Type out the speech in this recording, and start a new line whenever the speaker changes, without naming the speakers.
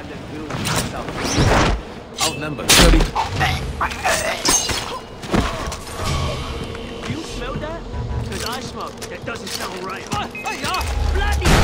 Outnumbered 30.
You smell that? Because I smell. That doesn't sound right. Hey, bloody